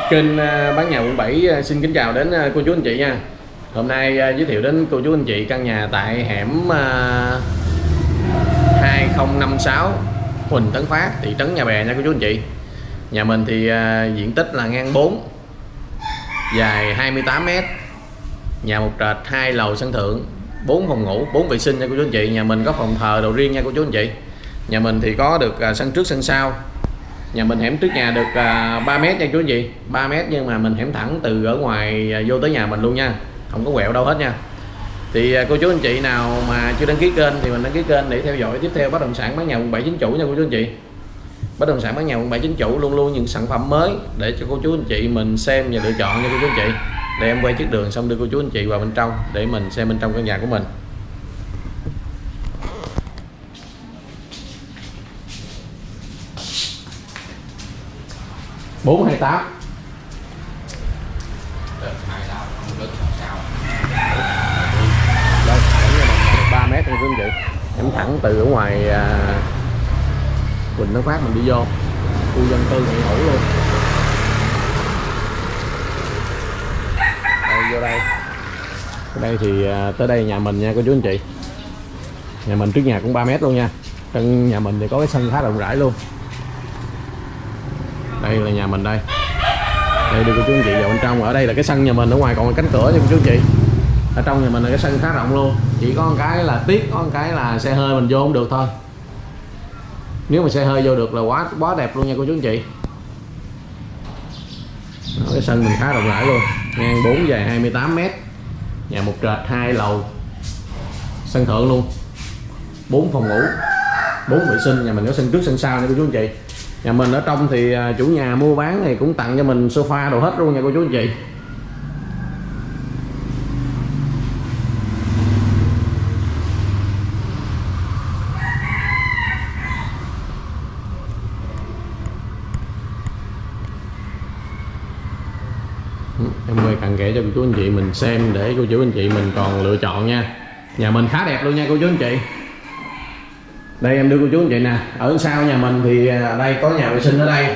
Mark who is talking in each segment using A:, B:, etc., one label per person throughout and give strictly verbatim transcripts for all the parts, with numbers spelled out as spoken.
A: Kênh Bán Nhà Quận bảy xin kính chào đến cô chú anh chị nha. Hôm nay giới thiệu đến cô chú anh chị căn nhà tại hẻm hai không năm sáu Huỳnh Tấn Phát, thị trấn Nhà Bè nha cô chú anh chị. Nhà mình thì diện tích là ngang bốn, dài hai mươi tám mét, nhà một trệt, hai lầu sân thượng, bốn phòng ngủ, bốn vệ sinh nha cô chú anh chị. Nhà mình có phòng thờ đồ riêng nha cô chú anh chị. Nhà mình thì có được sân trước sân sau. Nhà mình hẻm trước nhà được ba mét nha chú anh chị, ba mét, nhưng mà mình hẻm thẳng từ ở ngoài vô tới nhà mình luôn nha, không có quẹo đâu hết nha. Thì cô chú anh chị nào mà chưa đăng ký kênh thì mình đăng ký kênh để theo dõi tiếp theo bất động sản Bán Nhà Quận bảy chính chủ nha cô chú anh chị. Bất động sản Bán Nhà Quận bảy chính chủ luôn luôn những sản phẩm mới để cho cô chú anh chị mình xem và lựa chọn nha cô chú anh chị. Để em quay chiếc đường xong đưa cô chú anh chị vào bên trong để mình xem bên trong căn nhà của mình. bốn hai tám. Đây, ba mét nha quý anh chị. Em thẳng từ ở ngoài à, Huỳnh Tấn Phát mình đi vô khu dân tư hiện hữu luôn. Đây, vô đây. Ở đây thì à, tới đây nhà mình nha cô chú anh chị. Nhà mình trước nhà cũng ba mét luôn nha. Trong nhà mình thì có cái sân khá rộng rãi luôn. Đây là nhà mình đây. Đây đưa cô chú anh chị vào bên trong. Ở đây là cái sân nhà mình, ở ngoài còn cánh cửa cho cô chú anh chị. Ở trong nhà mình là cái sân khá rộng luôn. Chỉ có một cái là tiếc, có một cái là xe hơi mình vô không được thôi. Nếu mà xe hơi vô được là quá quá đẹp luôn nha cô chú anh chị. Đó, cái sân mình khá rộng rãi luôn, ngang bốn, dài hai mươi tám mét, nhà một trệt, hai lầu sân thượng luôn, bốn phòng ngủ, bốn vệ sinh. Nhà mình có sân trước sân sau nha cô chú anh chị. Nhà mình ở trong thì chủ nhà mua bán này cũng tặng cho mình sofa đồ hết luôn nha cô chú anh chị. Em quay cặn kẽ cho cô chú anh chị mình xem để cô chú anh chị mình còn lựa chọn nha. Nhà mình khá đẹp luôn nha cô chú anh chị. Đây em đưa cô chú anh chị nè. Ở sau nhà mình thì đây có nhà vệ sinh ở đây.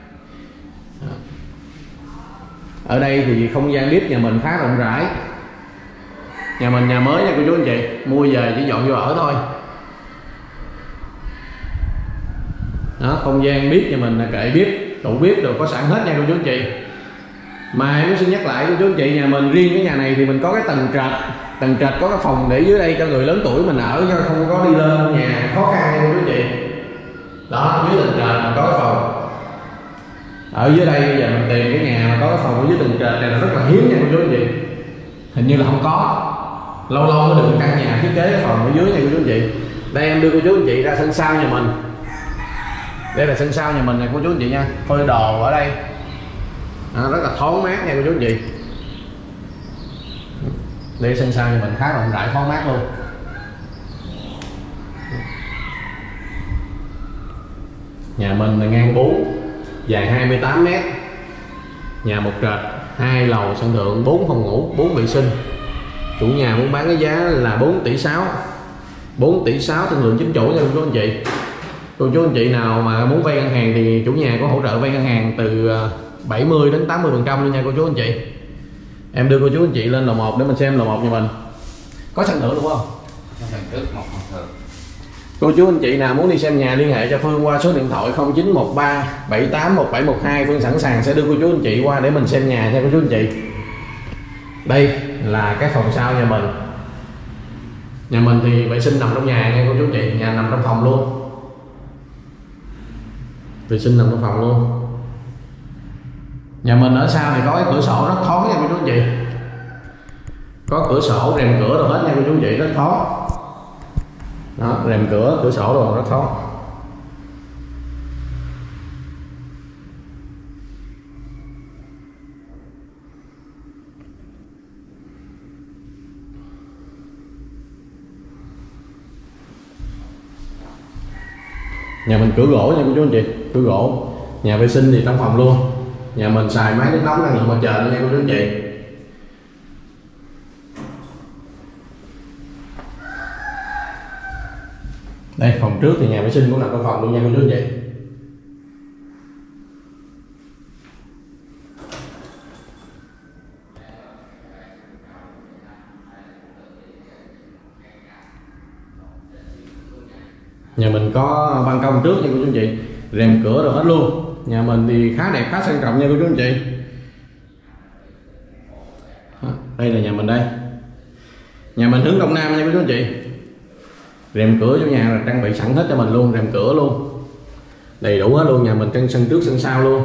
A: Ở đây thì không gian bếp nhà mình khá rộng rãi. Nhà mình nhà mới nha cô chú anh chị, mua về chỉ dọn vô ở thôi. Đó, không gian bếp nhà mình là kệ bếp, tủ bếp đều có sẵn hết nha cô chú anh chị. Mà em xin nhắc lại cô chú anh chị, nhà mình riêng cái nhà này thì mình có cái tầng trệt. Tầng trệt có cái phòng để dưới đây cho người lớn tuổi mình ở, cho không có đi lên nhà khó khăn nha cô chú anh chị. Đó, dưới tầng trệt mình có cái phòng. Ở dưới đây bây giờ mình tìm cái nhà mà có cái phòng ở dưới tầng trệt này là rất là hiếm nha cô chú anh chị. Hình như là không có. Lâu lâu mới được căn nhà thiết kế cái phòng ở dưới nha cô chú anh chị. Đây em đưa cô chú anh chị ra sân sau nhà mình. Đây là sân sau nhà mình này cô chú anh chị nha. Phơi đồ ở đây. À, rất là thoáng mát nha cô chú anh chị. Đây sân sau nhà mình khá rộng rãi, thoáng mát luôn. Nhà mình là ngang bốn, dài hai mươi tám mét, nhà một trệt, hai lầu sân thượng, bốn phòng ngủ, bốn vệ sinh. Chủ nhà muốn bán cái giá là bốn tỷ sáu, bốn tỷ sáu thương lượng chính chủ nha cô chú anh chị. Cô chú anh chị nào mà muốn vay ngân hàng thì chủ nhà có hỗ trợ vay ngân hàng từ bảy mươi đến tám mươi phần trăm luôn nha cô chú anh chị. Em đưa cô chú anh chị lên lầu một để mình xem lầu một nhà mình. Có sân thượng đúng không?
B: Sân trước một phòng thượng.
A: Cô chú anh chị nào muốn đi xem nhà liên hệ cho Phương qua số điện thoại không chín một ba bảy tám một bảy một hai. Phương sẵn sàng sẽ đưa cô chú anh chị qua để mình xem nhà nha cô chú anh chị. Đây là cái phòng sau nhà mình. Nhà mình thì vệ sinh nằm trong nhà nha cô chú anh chị. Nhà nằm trong phòng luôn. Vệ sinh nằm trong phòng luôn. Nhà mình ở sau thì có cái cửa sổ rất thoáng nha cô chú anh chị. Có cửa sổ, rèm cửa đồ hết nha cô chú anh chị, rất thoáng. Đó, rèm cửa, cửa sổ đồ rất thoáng. Nhà mình cửa gỗ nha cô chú anh chị, cửa gỗ. Nhà vệ sinh thì trong phòng luôn. Nhà mình xài máy nước nóng năng lượng mặt trời luôn nha cô chú anh chị. Đây phòng trước thì nhà vệ sinh cũng nằm trong phòng luôn nha cô chú anh chị. Nhà mình có ban công trước nha cô chú anh chị, rèm cửa rồi hết luôn. Nhà mình thì khá đẹp, khá sang trọng nha cô chú anh chị. Đây là nhà mình đây. Nhà mình hướng đông nam nha cô chú anh chị. Rèm cửa trong nhà là trang bị sẵn hết cho mình luôn, rèm cửa luôn đầy đủ hết luôn. Nhà mình trên sân trước sân sau luôn.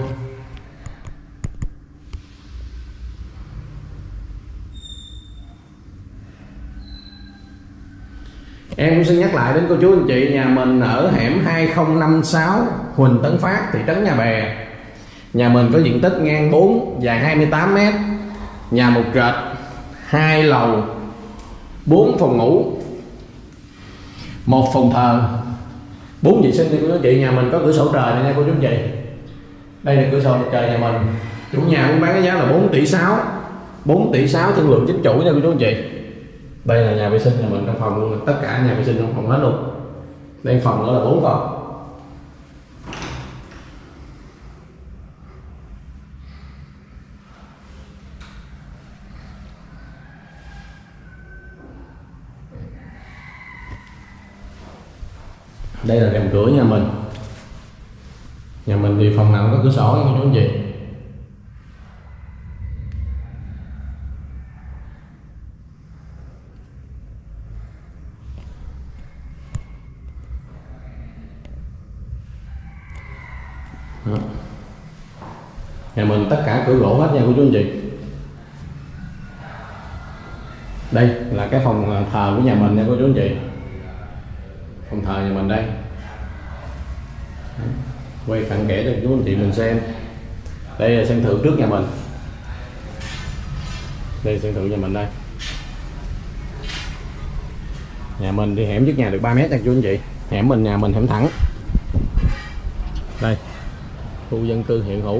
A: Em cũng xin nhắc lại đến cô chú anh chị, nhà mình ở hẻm hai không năm sáu Huỳnh Tấn Phát, thị trấn Nhà Bè. Nhà mình có diện tích ngang bốn, dài hai mươi tám mét, nhà một trệt, hai lầu, bốn phòng ngủ, một phòng thờ, bốn vệ sinh. Thì cô chú anh chị, nhà mình có cửa sổ trời này nha cô chú anh chị. Đây là cửa sổ trời nhà mình. Chủ nhà muốn bán cái giá là bốn tỷ sáu, bốn tỷ sáu thương lượng chính chủ nha cô chú anh chị. Đây là nhà vệ sinh nhà mình trong phòng luôn, tất cả nhà vệ sinh trong phòng hết luôn. Đây phòng nữa là bốn phòng. Đây là rèm cửa nhà mình. Nhà mình thì phòng nào cũng có cửa sổ nha cô chú anh chị. Đó. Nhà mình tất cả cửa gỗ hết nha cô chú anh chị. Đây là cái phòng thờ của nhà mình nha cô chú anh chị. Phòng thờ nhà mình đây. Quay cặn kẽ cho chú anh chị mình xem. Đây là sân thượng trước nhà mình. Đây là sân thượng nhà mình đây. Nhà mình thì hẻm trước nhà được ba mét nha chú anh chị. Hẻm mình nhà mình hẻm thẳng. Đây, khu dân cư hiện hữu,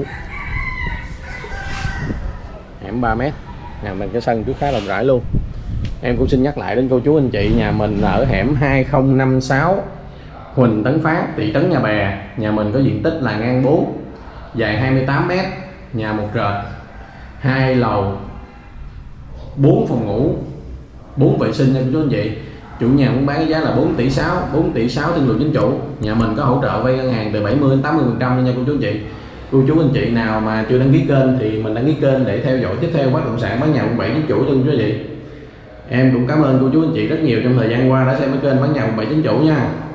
A: hẻm ba mét. Nhà mình cái sân trước khá rộng rãi luôn. Em cũng xin nhắc lại đến cô chú anh chị, nhà mình ở hẻm hai không năm sáu Huỳnh Tấn Phát, thị trấn Nhà Bè. Nhà mình có diện tích là ngang bốn, dài hai mươi tám mét, nhà một trệt, hai lầu, bốn phòng ngủ, bốn vệ sinh nha cô chú anh chị. Chủ nhà muốn bán cái giá là bốn tỷ sáu, bốn tỷ sáu thương lượng chính chủ. Nhà mình có hỗ trợ vay ngân hàng từ bảy mươi đến tám mươi phần trăm nha cô chú anh chị. Cô chú anh chị nào mà chưa đăng ký kênh thì mình đăng ký kênh để theo dõi tiếp theo bất động sản bán nhà quận bảy chính chủ cho cô chú anh chị. Em cũng cảm ơn cô chú anh chị rất nhiều trong thời gian qua đã xem cái kênh bán nhà quận bảy chính chủ nha.